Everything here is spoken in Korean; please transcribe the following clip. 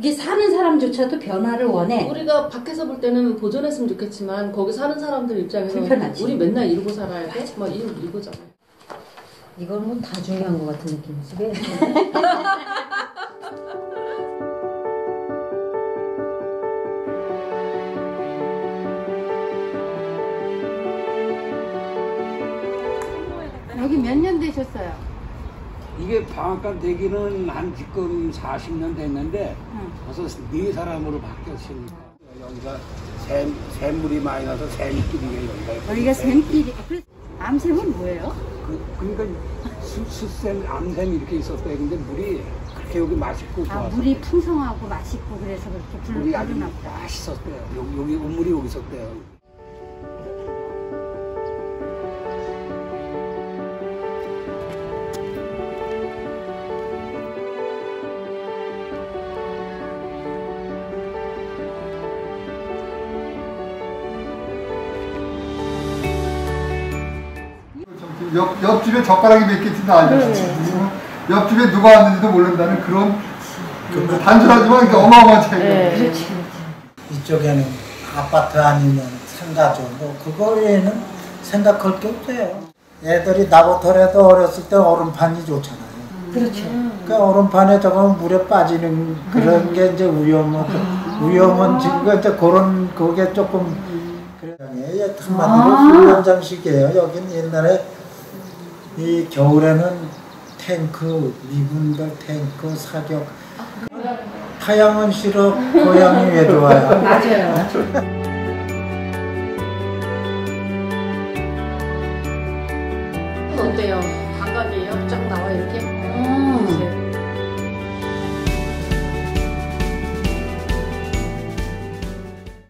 이게 사는 사람조차도 변화를 원해. 우리가 밖에서 볼 때는 보존했으면 좋겠지만 거기 사는 사람들 입장에서 불편하지. 우리 맨날 이러고 살아야 돼? 막 이거잖아. 이건 뭐 다 중요한 것 같은 느낌이지. 왜? 여기 몇 년 되셨어요? 이게 방앗간 되기는 한 지금 40년 됐는데 벌써 4사람으로 바뀌었으니까 여기가 샘물이 많이 나서 샘길이에요. 여기가 샘길이. 암샘은 뭐예요? 그러니까 수샘, 암샘 이렇게 있었대요. 근데 물이 그렇게 여기 맛있고 좋아서 물이 풍성하고 맛있고 그래서 그렇게 물이 아주 부르나 보다. 맛있었대요. 여기 우물이 여기 있었대요. 옆집에 젓가락이 몇 개 든다 알죠? 옆집에 누가 왔는지도 모른다는 그런 단순하지만 어마어마한 차이가. 그렇지. 이쪽에는 아파트 아니면 상가죠. 뭐 그거 외에는 생각할 게 없어요. 애들이 나부터라도 어렸을 때 얼음판이 좋잖아요. 그렇죠. 그러니까 얼음판에 저거 물에 빠지는 그런 게 이제 위험은 지금 이제 그런 그게 조금 그래. 한마디로 훈련장식이에요. 여긴 옛날에 이 겨울에는 탱크, 미군별 탱크 사격. 타양은 싫어, 고향이 왜 좋아요? 맞아요. 어때요? 감각이에요? 쫙 나와 이렇게?